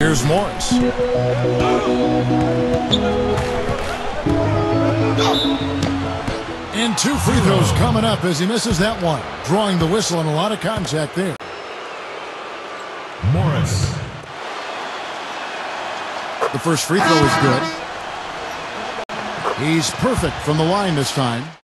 Here's Morris. And 2 free throws coming up as he misses that one. Drawing the whistle and a lot of contact there. Morris. The first free throw is good. He's perfect from the line this time.